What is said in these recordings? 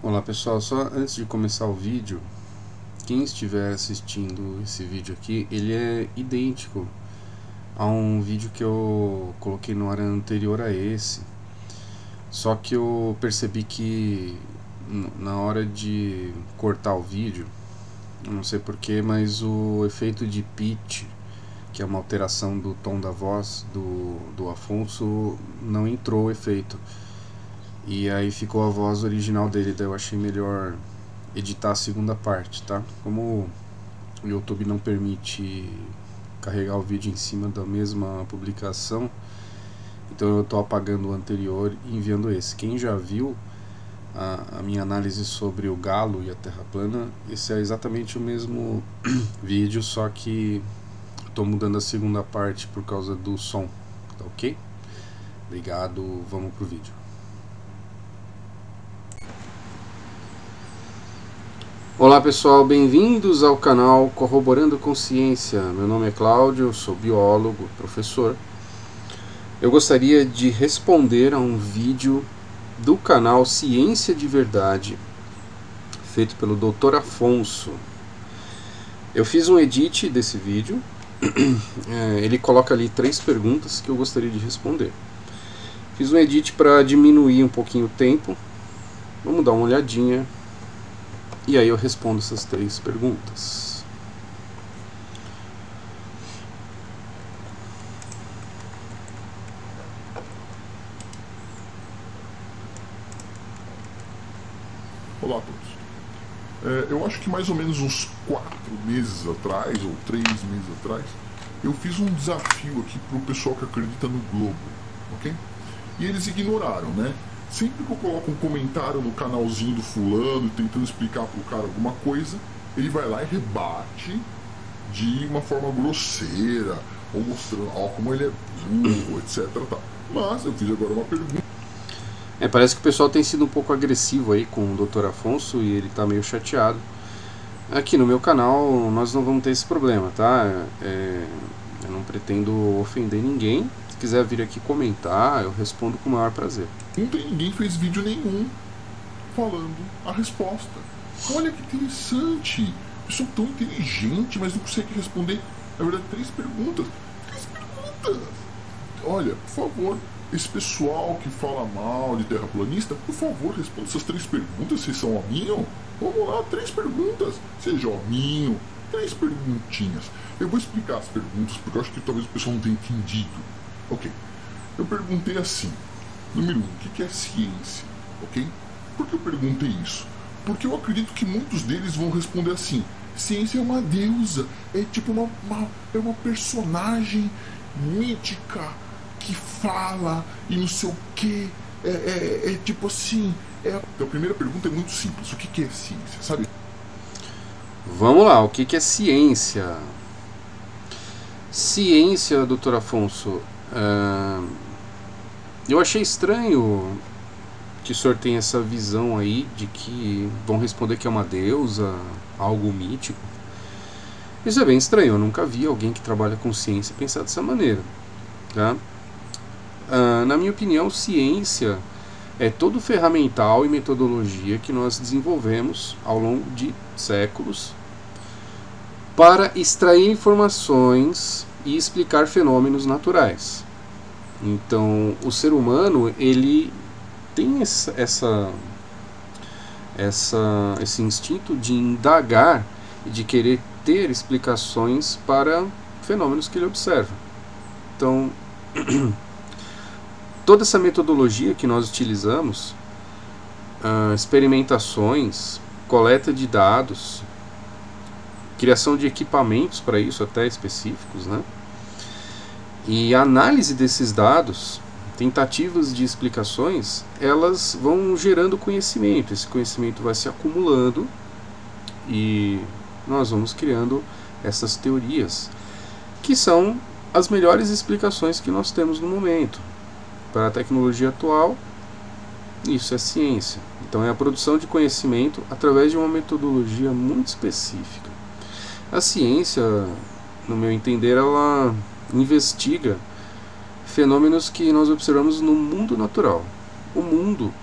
Olá pessoal, só antes de começar o vídeo, quem estiver assistindo esse vídeo aqui, ele é idêntico a um vídeo que eu coloquei no ar anterior a esse, só que eu percebi que na hora de cortar o vídeo, eu não sei porquê, mas o efeito de pitch, que é uma alteração do tom da voz do Afonso, não entrou o efeito. E aí ficou a voz original dele, daí eu achei melhor editar a segunda parte, tá? Como o YouTube não permite carregar o vídeo em cima da mesma publicação, então eu tô apagando o anterior e enviando esse. Quem já viu a minha análise sobre o galo e a terra plana, esse é exatamente o mesmo vídeo, só que eu tô mudando a segunda parte por causa do som, tá ok? Obrigado, vamos pro vídeo. Olá pessoal, bem-vindos ao canal Corroborando com Ciência. Meu nome é Cláudio, sou biólogo, professor. Eu gostaria de responder a um vídeo do canal Ciência de Verdade, feito pelo Dr. Afonso. Eu fiz um edit desse vídeo, ele coloca ali 3 perguntas que eu gostaria de responder. Fiz um edit para diminuir um pouquinho o tempo, vamos dar uma olhadinha. E aí eu respondo essas 3 perguntas. Olá a todos. Eu acho que mais ou menos uns 4 meses atrás, ou 3 meses atrás, eu fiz um desafio aqui para o pessoal que acredita no globo, ok? E eles ignoraram, né? Sempre que eu coloco um comentário no canalzinho do fulano, tentando explicar pro cara alguma coisa, ele vai lá e rebate de uma forma grosseira, ou mostrando como ele é burro, etc. Tá. Mas eu fiz agora uma pergunta. Parece que o pessoal tem sido um pouco agressivo aí com o Dr. Afonso e ele tá meio chateado. Aqui no meu canal nós não vamos ter esse problema, tá? Eu não pretendo ofender ninguém. Se quiser vir aqui comentar, eu respondo com o maior prazer. Ninguém fez vídeo nenhum falando a resposta. Olha que interessante. Pessoa tão inteligente, mas não consegue responder, na verdade, 3 perguntas. 3 perguntas! Olha, por favor, esse pessoal que fala mal de terraplanista, por favor, responda essas 3 perguntas, se são hominho. Vamos lá, 3 perguntas. Seja hominho, 3 perguntinhas. Eu vou explicar as perguntas, porque eu acho que talvez o pessoal não tenha entendido. Ok, eu perguntei assim. Número 1, o que é ciência? Ok? Por que eu perguntei isso? Porque eu acredito que muitos deles vão responder assim: ciência é uma deusa, é tipo uma personagem mítica que fala e não sei o que. É tipo assim. Então a primeira pergunta é muito simples: o que é ciência? Sabe? Vamos lá, o que é ciência? Ciência, Dr. Afonso. Eu achei estranho que o senhor tenha essa visão aí de que vão responder que é uma deusa, algo mítico. Isso é bem estranho, eu nunca vi alguém que trabalha com ciência pensar dessa maneira, tá? Na minha opinião, ciência é todo o ferramental e metodologia que nós desenvolvemos ao longo de séculos para extrair informações e explicar fenômenos naturais. Então, o ser humano, ele tem esse instinto de indagar e de querer ter explicações para fenômenos que ele observa. Então, toda essa metodologia que nós utilizamos, experimentações, coleta de dados, criação de equipamentos para isso até específicos, né? E a análise desses dados, tentativas de explicações, elas vão gerando conhecimento. Esse conhecimento vai se acumulando e nós vamos criando essas teorias, que são as melhores explicações que nós temos no momento. Para a tecnologia atual, isso é ciência. Então é a produção de conhecimento através de uma metodologia muito específica. A ciência, no meu entender, ela investiga fenômenos que nós observamos no mundo natural. O mundo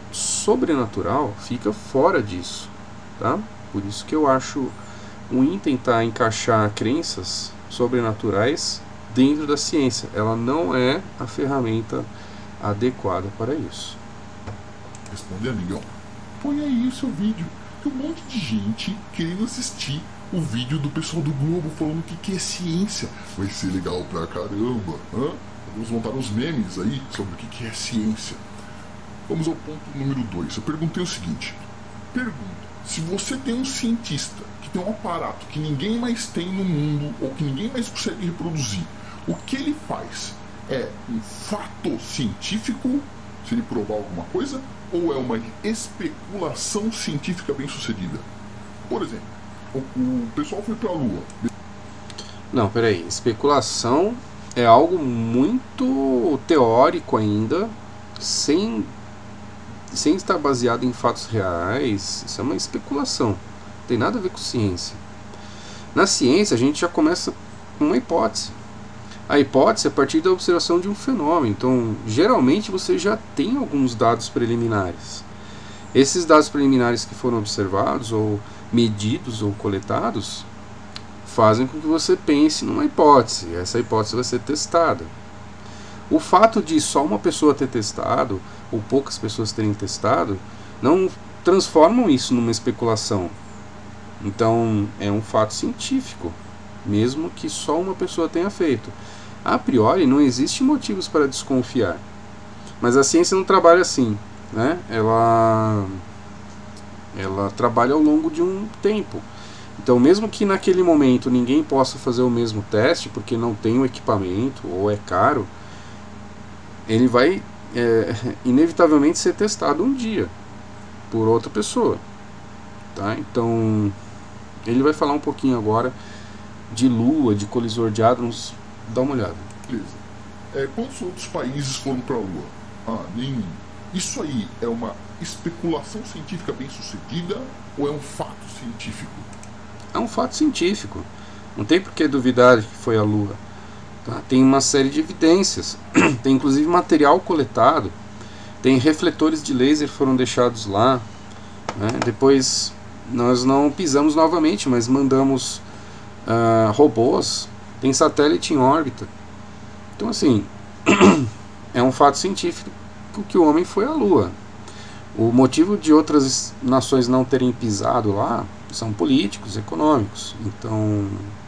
sobrenatural fica fora disso, tá? Por isso que eu acho ruim tentar encaixar crenças sobrenaturais dentro da ciência. Ela não é a ferramenta adequada para isso. Responde, amigão. Põe aí o seu vídeo. Tem um monte de gente querendo assistir o vídeo do pessoal do Globo falando que é ciência. Vai ser legal pra caramba. Vamos montar uns memes aí sobre o que é ciência. Vamos ao ponto número 2. Eu perguntei o seguinte. Pergunta, se você tem um cientista que tem um aparato que ninguém mais tem no mundo ou que ninguém mais consegue reproduzir, o que ele faz? É um fato científico, se ele provar alguma coisa, ou é uma especulação científica bem sucedida? Por exemplo, o pessoal foi para a Lua. Não, peraí. Especulação é algo muito teórico ainda, sem estar baseado em fatos reais. Isso é uma especulação. Não tem nada a ver com ciência. Na ciência, a gente já começa com uma hipótese. A hipótese é a partir da observação de um fenômeno. Então, geralmente, você já tem alguns dados preliminares. Esses dados preliminares que foram observados, ou medidos, ou coletados, fazem com que você pense numa hipótese. Essa hipótese vai ser testada. O fato de só uma pessoa ter testado, ou poucas pessoas terem testado, não transformam isso numa especulação. Então, é um fato científico, mesmo que só uma pessoa tenha feito. A priori, não existe motivos para desconfiar. Mas a ciência não trabalha assim, né? Ela trabalha ao longo de um tempo. Então, mesmo que naquele momento ninguém possa fazer o mesmo teste, porque não tem o equipamento ou é caro, ele vai inevitavelmente ser testado um dia por outra pessoa, tá? Então, ele vai falar um pouquinho agora de Lua, de colisor de hadrons. Dá uma olhada. Beleza. Quantos outros países foram para a Lua? Nenhum. Isso aí é uma especulação científica bem sucedida ou é um fato científico? É um fato científico. Não tem por que duvidar que foi a Lua. Tá? Tem uma série de evidências. Tem inclusive material coletado. Tem refletores de laser que foram deixados lá. Né? Depois nós não pisamos novamente, mas mandamos robôs. Tem satélite em órbita. Então, assim, é um fato científico que o homem foi à Lua. O motivo de outras nações não terem pisado lá são políticos, econômicos. Então,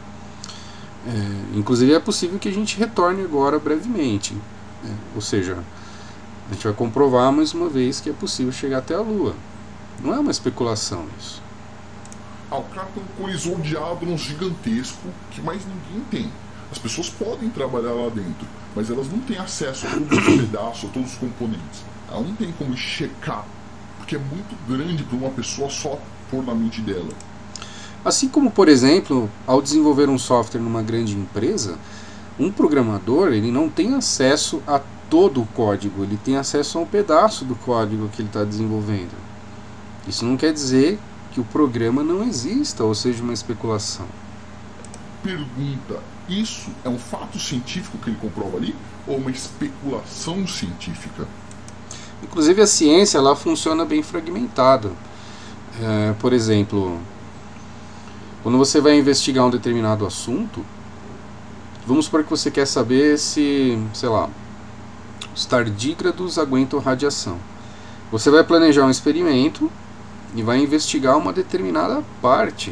inclusive é possível que a gente retorne agora brevemente. Ou seja, a gente vai comprovar mais uma vez que é possível chegar até a Lua. Não é uma especulação isso. O cara tem um colisor de hadrons gigantesco que mais ninguém tem. As pessoas podem trabalhar lá dentro, mas elas não têm acesso a todos os pedaços, a todos os componentes. Ela não tem como checar, porque é muito grande para uma pessoa só pôr na mente dela. Assim como, por exemplo, ao desenvolver um software numa grande empresa, um programador ele não tem acesso a todo o código, ele tem acesso a um pedaço do código que ele está desenvolvendo. Isso não quer dizer que o programa não exista, ou seja, uma especulação. Pergunta, isso é um fato científico que ele comprova ali, ou uma especulação científica? Inclusive a ciência ela funciona bem fragmentada. Por exemplo, quando você vai investigar um determinado assunto, vamos supor que você quer saber se, sei lá, os tardígrados aguentam radiação. Você vai planejar um experimento e vai investigar uma determinada parte.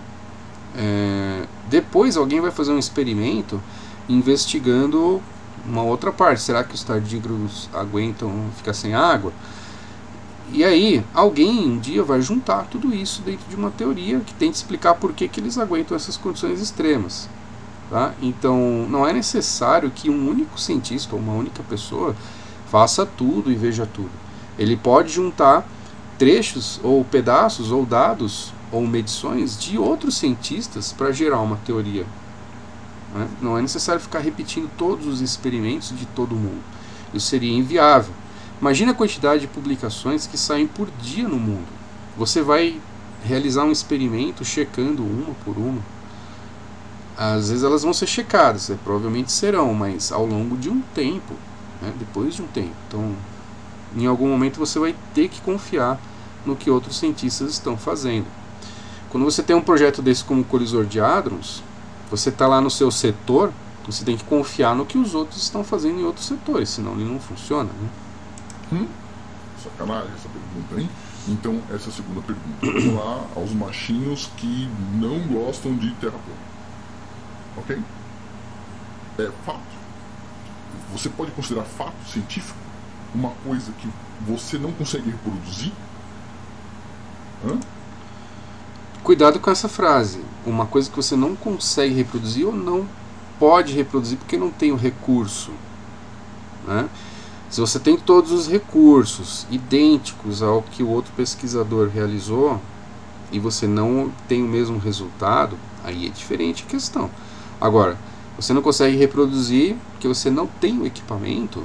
Depois alguém vai fazer um experimento investigando uma outra parte. Será que os tardígrados aguentam ficar sem água? E aí alguém um dia vai juntar tudo isso dentro de uma teoria que tenta explicar por que eles aguentam essas condições extremas, tá? Então não é necessário que um único cientista ou uma única pessoa faça tudo e veja tudo. Ele pode juntar trechos ou pedaços ou dados ou medições de outros cientistas para gerar uma teoria, né? Não é necessário ficar repetindo todos os experimentos de todo mundo. Isso seria inviável. Imagina a quantidade de publicações que saem por dia no mundo. Você vai realizar um experimento checando uma por uma. Às vezes elas vão ser checadas, provavelmente serão, mas ao longo de um tempo, né? Depois de um tempo. Então Em algum momento você vai ter que confiar no que outros cientistas estão fazendo. Quando você tem um projeto desse como o colisor de hadrons, você está lá no seu setor, você tem que confiar no que os outros estão fazendo em outros setores, senão ele não funciona, né? Sacanagem essa pergunta, hein? Então, essa é a segunda pergunta. Vamos lá aos machinhos que não gostam de terra plana. Ok? É fato. Você pode considerar fato científico uma coisa que você não consegue reproduzir? Cuidado com essa frase. Uma coisa que você não consegue reproduzir ou não pode reproduzir porque não tem o recurso, né? Se você tem todos os recursos idênticos ao que o outro pesquisador realizou e você não tem o mesmo resultado, aí é diferente a questão. Agora, você não consegue reproduzir porque você não tem o equipamento,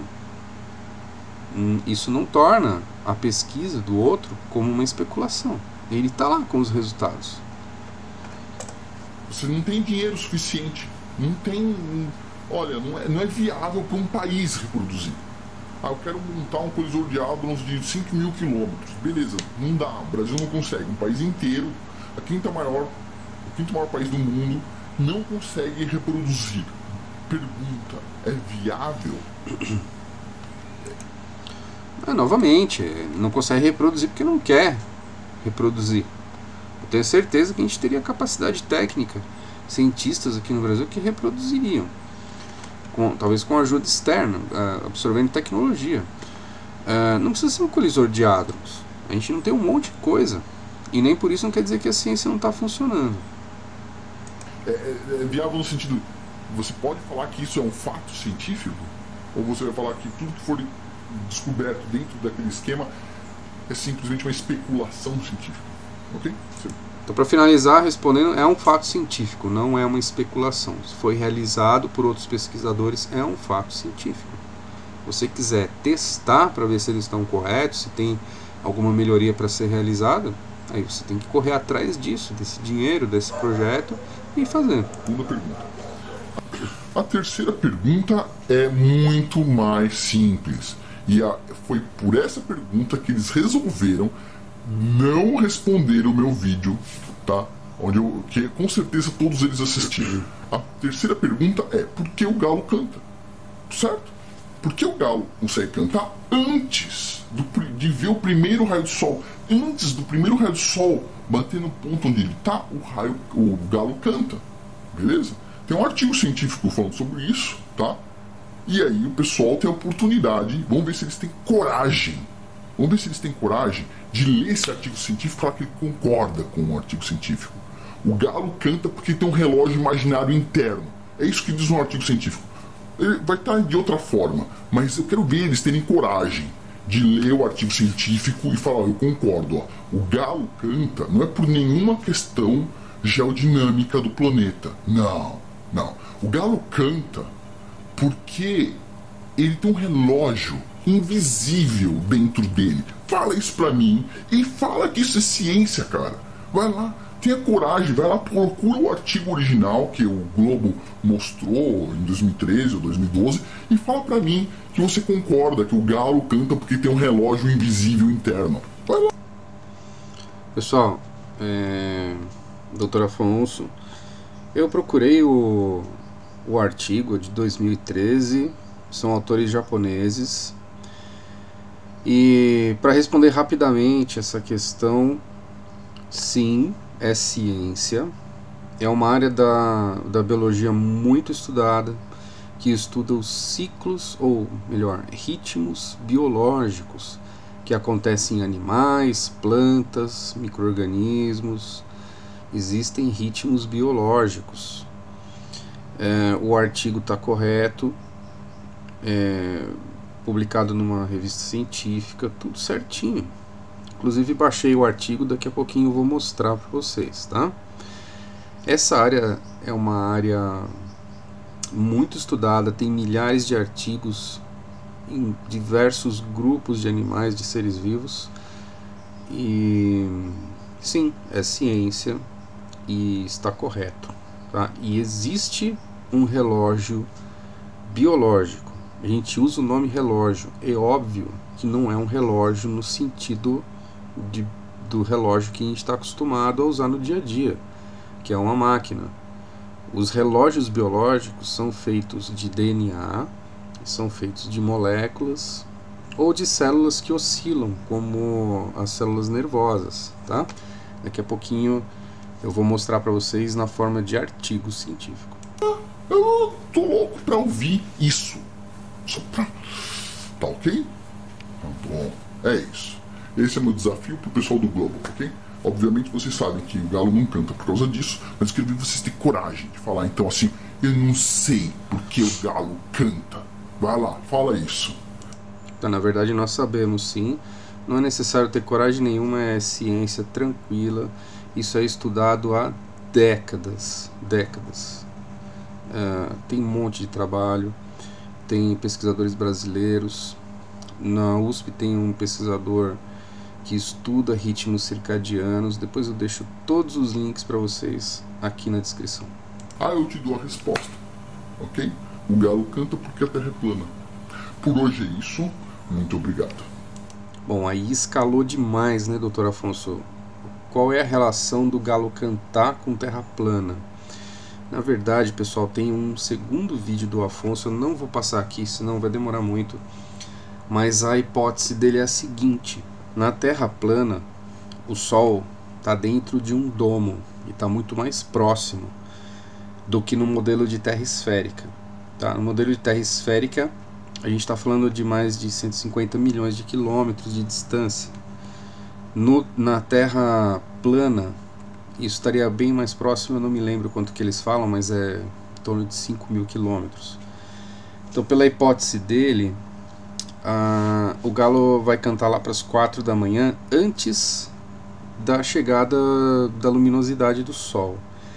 isso não torna a pesquisa do outro como uma especulação. Ele está lá com os resultados. Você não tem dinheiro suficiente. Não tem... Olha, não é viável para um país reproduzir. Eu quero montar um colisor de hadrons de 5.000 quilômetros. Beleza, não dá. O Brasil não consegue. Um país inteiro, o quinto maior país do mundo, não consegue reproduzir. Pergunta, é viável? Novamente, não consegue reproduzir porque não quer reproduzir. Eu tenho certeza que a gente teria capacidade técnica, cientistas aqui no Brasil que reproduziriam, talvez com ajuda externa, absorvendo tecnologia. Não precisa ser um colisor de hadrons. A gente não tem um monte de coisa, e nem por isso não quer dizer que a ciência não está funcionando. É viável no sentido, você pode falar que isso é um fato científico? Ou você vai falar que tudo que for descoberto dentro daquele esquema é simplesmente uma especulação científica? Ok? Então, para finalizar, respondendo, é um fato científico, não é uma especulação. Se foi realizado por outros pesquisadores, é um fato científico. Se você quiser testar para ver se eles estão corretos, se tem alguma melhoria para ser realizada, aí você tem que correr atrás disso, desse dinheiro, desse projeto, e fazer. Segunda pergunta. A terceira pergunta é muito mais simples. E foi por essa pergunta que eles resolveram não responder o meu vídeo, tá? Que com certeza todos eles assistiram. A terceira pergunta é: por que o galo canta? Certo? Por que o galo consegue cantar antes de ver o primeiro raio do sol? Antes do primeiro raio do sol bater no ponto onde ele está, o galo canta. Beleza? Tem um artigo científico falando sobre isso, tá? E aí o pessoal tem a oportunidade, vamos ver se eles têm coragem. Vamos ver se eles têm coragem de ler esse artigo científico e falar que ele concorda com o artigo científico. O galo canta porque tem um relógio imaginário interno. É isso que diz um artigo científico. Ele vai estar de outra forma, mas eu quero ver eles terem coragem de ler o artigo científico e falar: eu concordo, ó, o galo canta não é por nenhuma questão geodinâmica do planeta. Não. O galo canta porque ele tem um relógio invisível dentro dele. Fala isso pra mim e fala que isso é ciência, cara. Vai lá, tenha coragem, vai lá, procura o artigo original que o Globo mostrou em 2013 ou 2012 e fala pra mim que você concorda que o galo canta porque tem um relógio invisível interno. Vai lá. Pessoal, Dr. Afonso, eu procurei o artigo de 2013, são autores japoneses, e para responder rapidamente essa questão, sim, é ciência, é uma área da biologia muito estudada, que estuda os ciclos, ou melhor, ritmos biológicos que acontecem em animais, plantas, micro-organismos. Existem ritmos biológicos. O artigo está correto, publicado numa revista científica, tudo certinho. Inclusive baixei o artigo, daqui a pouquinho eu vou mostrar para vocês, tá? Essa área é uma área muito estudada, tem milhares de artigos em diversos grupos de animais, de seres vivos, e sim, é ciência e está correto, tá? E existe um relógio biológico. A gente usa o nome relógio, é óbvio que não é um relógio no sentido do relógio que a gente está acostumado a usar no dia a dia, que é uma máquina. Os relógios biológicos são feitos de DNA, são feitos de moléculas ou de células que oscilam, como as células nervosas, tá? Daqui a pouquinho eu vou mostrar para vocês na forma de artigo científico. Eu tô louco pra ouvir isso. Só pra... Tá ok? Tá bom. É isso. Esse é meu desafio pro pessoal do Globo, ok? Obviamente vocês sabem que o galo não canta por causa disso, mas eu queria ver vocês terem coragem de falar. Então assim, eu não sei porque o galo canta. Vai lá, fala isso. Então, na verdade nós sabemos sim. Não é necessário ter coragem nenhuma, é ciência tranquila. Isso é estudado há décadas. Tem um monte de trabalho, tem pesquisadores brasileiros. Na USP tem um pesquisador que estuda ritmos circadianos. Depois eu deixo todos os links para vocês aqui na descrição. Eu te dou a resposta, ok? O galo canta porque a Terra é plana. Por hoje é isso, muito obrigado. Bom, aí escalou demais, né, doutor Afonso? Qual é a relação do galo cantar com terra plana? Na verdade, pessoal, tem um segundo vídeo do Afonso, eu não vou passar aqui, senão vai demorar muito, mas a hipótese dele é a seguinte: na terra plana, o Sol está dentro de um domo e está muito mais próximo do que no modelo de terra esférica, tá? No modelo de terra esférica, a gente está falando de mais de 150 milhões de quilômetros de distância. Na Terra plana, isso estaria bem mais próximo, eu não me lembro quanto que eles falam, mas é em torno de 5.000 quilômetros. Então, pela hipótese dele, o galo vai cantar lá para as 4 da manhã, antes da chegada da luminosidade do Sol.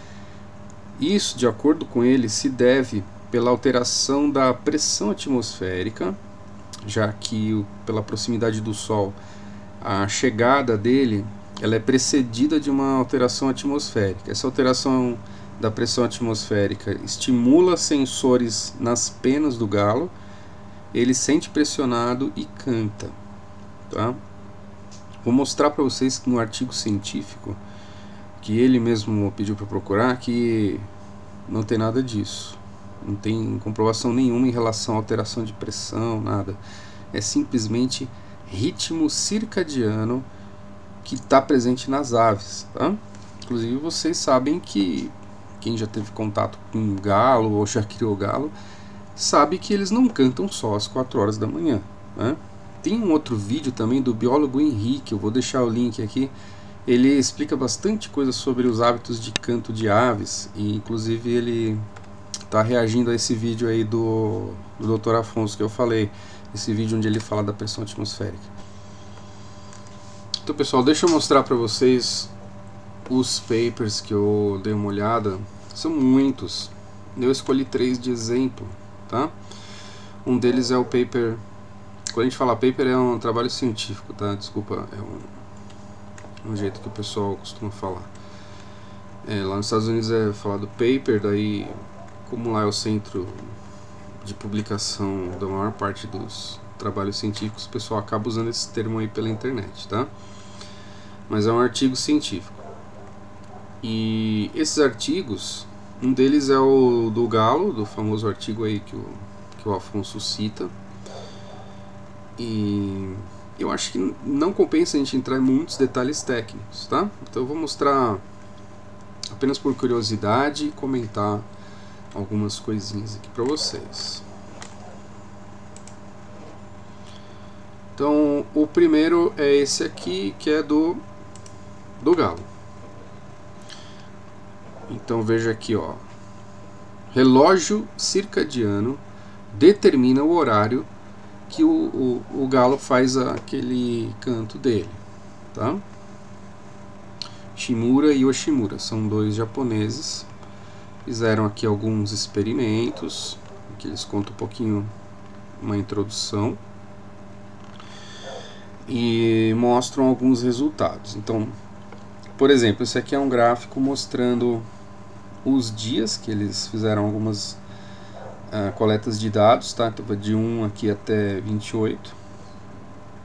Isso, de acordo com ele, se deve pela alteração da pressão atmosférica, já que pela proximidade do Sol, a chegada dele ela é precedida de uma alteração atmosférica. Essa alteração da pressão atmosférica estimula sensores nas penas do galo, ele sente pressionado e canta, tá? Vou mostrar para vocês no artigo científico, que ele mesmo pediu para procurar, que não tem nada disso. Não tem comprovação nenhuma em relação à alteração de pressão, nada. É simplesmente ritmo circadiano que está presente nas aves, tá? Inclusive vocês sabem que quem já teve contato com um galo ou já criou galo sabe que eles não cantam só às 4 horas da manhã, né? Tem um outro vídeo também do biólogo Henrique, eu vou deixar o link aqui. Ele explica bastante coisa sobre os hábitos de canto de aves, e inclusive ele está reagindo a esse vídeo aí do Dr. Afonso que eu falei, esse vídeo onde ele fala da pressão atmosférica. Então, pessoal, deixa eu mostrar para vocês os papers que eu dei uma olhada. São muitos, eu escolhi 3 de exemplo, tá? Um deles é o paper, quando a gente fala paper é um trabalho científico, tá? Desculpa, é um jeito que o pessoal costuma falar. Lá nos Estados Unidos é falado paper, daí como lá é o centro de publicação da maior parte dos trabalhos científicos, o pessoal acaba usando esse termo aí pela internet, tá? Mas é um artigo científico. E esses artigos, um deles é o do galo, do famoso artigo aí que o Afonso cita. E eu acho que não compensa a gente entrar em muitos detalhes técnicos, tá? Então eu vou mostrar apenas por curiosidade e comentar algumas coisinhas aqui para vocês. Então, o primeiro é esse aqui, que é do galo. Então veja aqui, ó. Relógio circadiano determina o horário que o galo faz aquele canto dele, tá? Shimura e Yoshimura são 2 japoneses. Fizeram aqui alguns experimentos, que eles contam um pouquinho, uma introdução, e mostram alguns resultados. Então, por exemplo, esse aqui é um gráfico mostrando os dias que eles fizeram algumas coletas de dados, tá? Então, de 1 aqui até 28.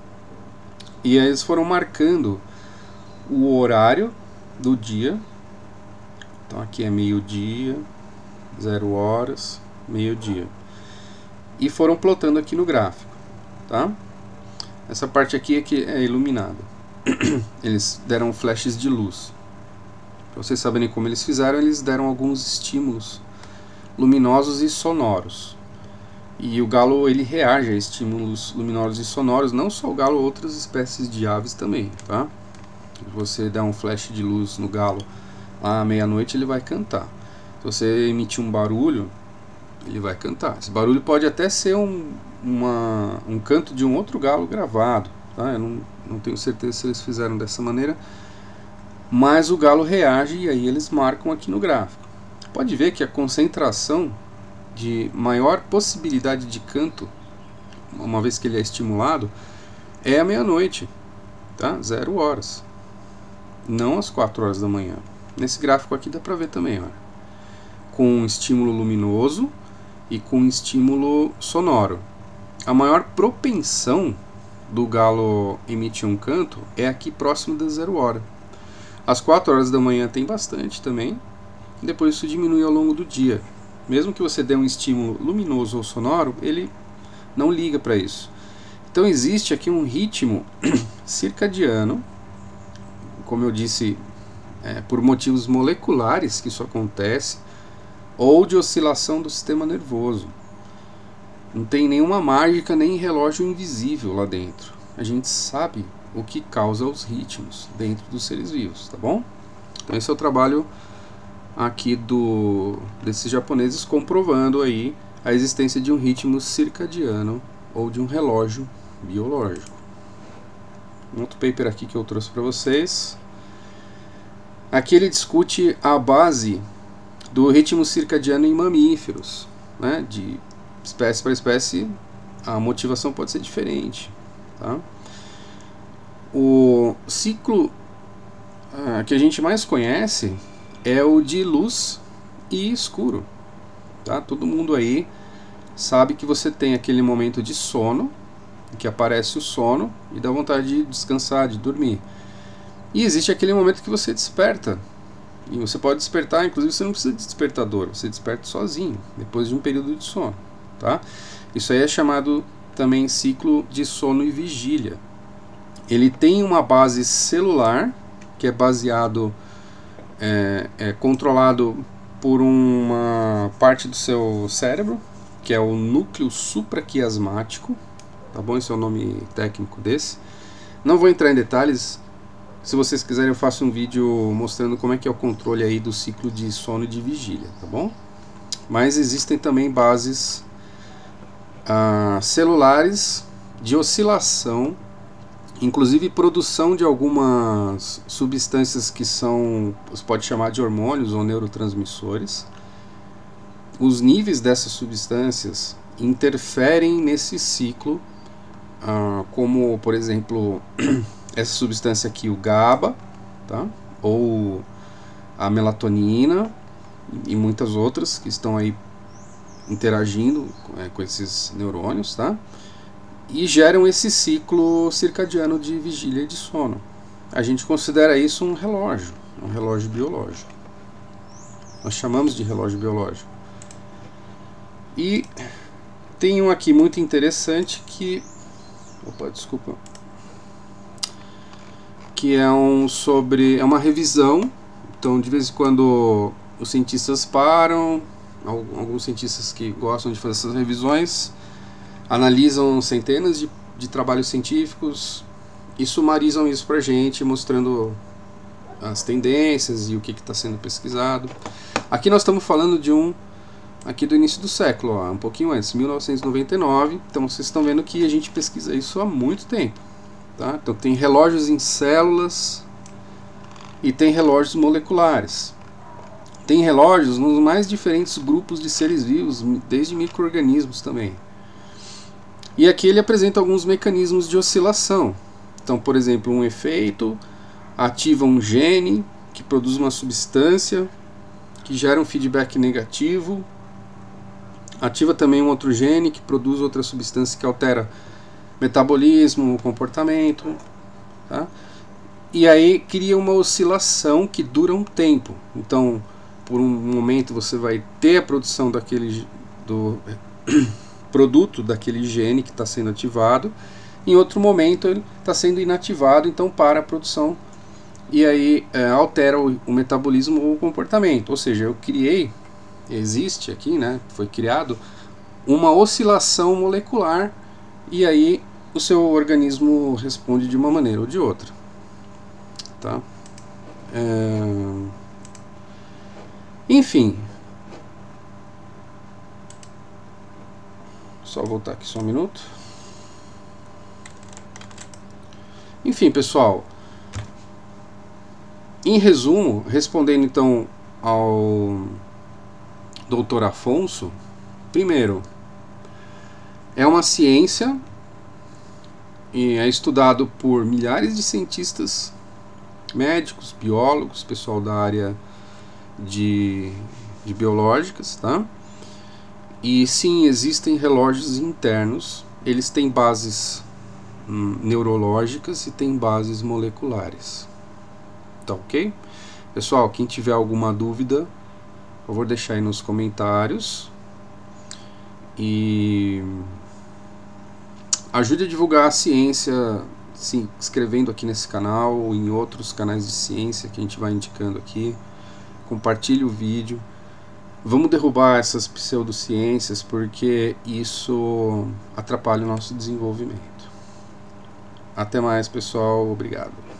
E aí eles foram marcando o horário do dia. Então aqui é meio-dia, 0 horas, meio-dia. E foram plotando aqui no gráfico, tá? Essa parte aqui é que é iluminada. Eles deram flashes de luz. Para vocês saberem como eles fizeram, eles deram alguns estímulos luminosos e sonoros. E o galo ele reage a estímulos luminosos e sonoros, não só o galo, outras espécies de aves também, tá? Se você der um flash de luz no galo à meia-noite, ele vai cantar. Se você emitir um barulho, ele vai cantar. Esse barulho pode até ser um canto de um outro galo gravado, tá? Eu não tenho certeza se eles fizeram dessa maneira, mas o galo reage e aí eles marcam aqui no gráfico. Pode ver que a concentração de maior possibilidade de canto, uma vez que ele é estimulado, é à meia-noite, tá? 0 horas, não às 4 horas da manhã. Nesse gráfico aqui dá pra ver também, ó, com um estímulo luminoso e com um estímulo sonoro. A maior propensão do galo emitir um canto é aqui próximo da 0 hora. Às 4 horas da manhã tem bastante também, e depois isso diminui ao longo do dia. Mesmo que você dê um estímulo luminoso ou sonoro, ele não liga para isso. Então existe aqui um ritmo circadiano, como eu disse, por motivos moleculares que isso acontece, ou de oscilação do sistema nervoso. Não tem nenhuma mágica nem relógio invisível lá dentro. A gente sabe o que causa os ritmos dentro dos seres vivos, tá bom? Então esse é o trabalho aqui desses japoneses comprovando aí a existência de um ritmo circadiano ou de um relógio biológico. Um outro paper aqui que eu trouxe para vocês. Aqui ele discute a base do ritmo circadiano em mamíferos, né? De espécie para espécie a motivação pode ser diferente, tá? O ciclo que a gente mais conhece é o de luz e escuro, tá? Todo mundo aí sabe que você tem aquele momento de sono, que aparece o sono e dá vontade de descansar, de dormir. E existe aquele momento que você desperta. E você pode despertar, inclusive você não precisa de despertador, você desperta sozinho, depois de um período de sono, tá? Isso aí é chamado também ciclo de sono e vigília. Ele tem uma base celular, que é baseado, controlado por uma parte do seu cérebro, que é o núcleo supraquiasmático, tá bom? Esse é o nome técnico desse. Não vou entrar em detalhes. Se vocês quiserem eu faço um vídeo mostrando como é que é o controle aí do ciclo de sono e de vigília, tá bom? Mas existem também bases celulares de oscilação, inclusive produção de algumas substâncias que você pode chamar de hormônios ou neurotransmissores. Os níveis dessas substâncias interferem nesse ciclo, como por exemplo essa substância aqui, o GABA, tá? Ou a melatonina e muitas outras que estão aí interagindo com esses neurônios, tá? E geram esse ciclo circadiano de vigília e de sono. A gente considera isso um relógio biológico. Nós chamamos de relógio biológico. E tem um aqui muito interessante que... Opa, desculpa. Que é uma revisão. Então de vez em quando os cientistas param, alguns cientistas que gostam de fazer essas revisões analisam centenas de trabalhos científicos e sumarizam isso pra gente, mostrando as tendências e o que está sendo pesquisado. Aqui nós estamos falando de aqui do início do século, um pouquinho antes, 1999. Então vocês estão vendo que a gente pesquisa isso há muito tempo. Tá? Então tem relógios em células e tem relógios moleculares. Tem relógios nos mais diferentes grupos de seres vivos, desde micro-organismos também. E aqui ele apresenta alguns mecanismos de oscilação. Então, por exemplo, um efeito ativa um gene que produz uma substância que gera um feedback negativo. Ativa também um outro gene que produz outra substância que altera metabolismo, comportamento. tá? E aí cria uma oscilação que dura um tempo. Então, por um momento você vai ter a produção do produto daquele gene que está sendo ativado, em outro momento ele está sendo inativado, então para a produção, e aí altera o metabolismo ou o comportamento. Ou seja, eu criei, existe aqui, né, foi criado uma oscilação molecular, e aí o seu organismo responde de uma maneira ou de outra, tá? Enfim, só voltar aqui só um minuto. Enfim, pessoal, em resumo, respondendo então ao Dr. Afonso, primeiro, é uma ciência e é estudado por milhares de cientistas, médicos, biólogos, pessoal da área de biológicas, tá? E sim, existem relógios internos, eles têm bases neurológicas e têm bases moleculares, tá ok? Pessoal, quem tiver alguma dúvida, por favor deixar aí nos comentários e ajude a divulgar a ciência se inscrevendo aqui nesse canal ou em outros canais de ciência que a gente vai indicando aqui. Compartilhe o vídeo. Vamos derrubar essas pseudociências, porque isso atrapalha o nosso desenvolvimento. Até mais, pessoal. Obrigado.